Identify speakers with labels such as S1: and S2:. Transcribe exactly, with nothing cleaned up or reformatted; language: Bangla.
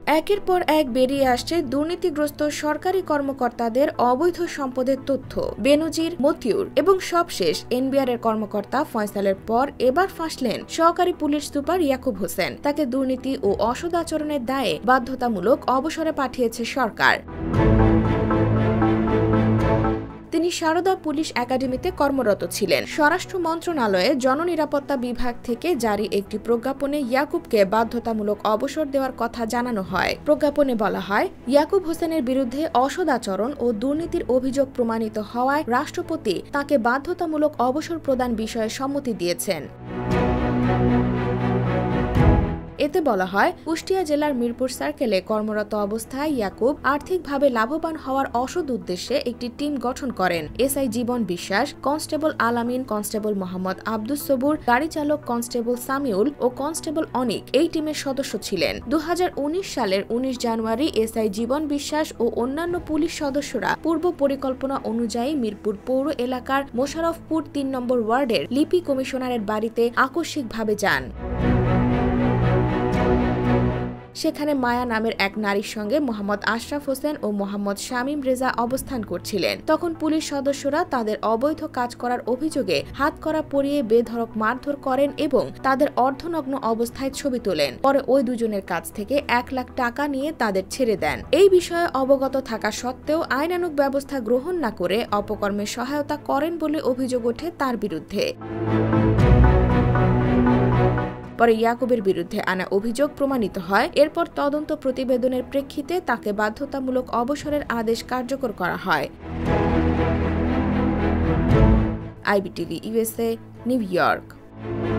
S1: একের পর এক বেরিয়ে আসছে দুর্নীতিগ্রস্ত সরকারি কর্মকর্তাদের অবৈধ সম্পদের তথ্য। বেনজির, মতিউর এবং সবশেষ এনবিআর এর কর্মকর্তা ফয়সালের পর এবার ফাঁসলেন সহকারী পুলিশ সুপার ইয়াকুব হোসেন। তাকে দুর্নীতি ও অসদাচরণের দায়ে বাধ্যতামূলক অবসরে পাঠিয়েছে সরকার। তিনি সারদা পুলিশ একাডেমিতে কর্মরত ছিলেন। স্বরাষ্ট্র মন্ত্রণালয়ে জননিরাপত্তা বিভাগ থেকে জারি একটি প্রজ্ঞাপনে ইয়াকুবকে বাধ্যতামূলক অবসর দেওয়ার কথা জানানো হয়। প্রজ্ঞাপনে বলা হয়, ইয়াকুব হোসেনের বিরুদ্ধে অসদাচরণ ও দুর্নীতির অভিযোগ প্রমাণিত হওয়ায় রাষ্ট্রপতি তাকে বাধ্যতামূলক অবসর প্রদান বিষয়ে সম্মতি দিয়েছেন। এতে বলা হয়, কুষ্টিয়া জেলার মিরপুর সার্কেলে কর্মরত অবস্থায় ইয়াকুব আর্থিকভাবে লাভবান হওয়ার অসৎ উদ্দেশ্যে একটি টিম গঠন করেন। এসআই জীবন বিশ্বাস, কনস্টেবল আলামিন, কনস্টেবল মোহাম্মদ আব্দুস সবুর, গাড়ি চালক কনস্টেবল সামিউল ও কনস্টেবল অনিক এই টিমের সদস্য ছিলেন। দু হাজার উনিশ সালের উনিশ জানুয়ারি এসআই জীবন বিশ্বাস ও অন্যান্য পুলিশ সদস্যরা পূর্ব পরিকল্পনা অনুযায়ী মিরপুর পৌর এলাকার মোশাররফপুর তিন নম্বর ওয়ার্ডের লিপি কমিশনারের বাড়িতে আকস্মিকভাবে যান। সেখানে মায়া নামের এক নারীর সঙ্গে মোহাম্মদ আশরাফ হোসেন ও মোহাম্মদ শামীম রেজা অবস্থান করছিলেন। তখন পুলিশ সদস্যরা তাদের অবৈধ কাজ করার অভিযোগে হাতকড়া পরিয়ে বেধড়ক মারধর করেন এবং তাদের অর্ধনগ্ন অবস্থায় ছবি তোলেন। পরে ওই দুজনের কাছ থেকে এক লাখ টাকা নিয়ে তাদের ছেড়ে দেন। এই বিষয়ে অবগত থাকা সত্ত্বেও আইনানুগ ব্যবস্থা গ্রহণ না করে অপকর্মে সহায়তা করেন বলে অভিযোগ ওঠে তার বিরুদ্ধে। পরে ইয়াকুবের বিরুদ্ধে আনা অভিযোগ প্রমাণিত হয়। এরপর তদন্ত প্রতিবেদনের প্রেক্ষিতে তাকে বাধ্যতামূলক অবসরের আদেশ কার্যকর করা হয়। IBTV USA, New York.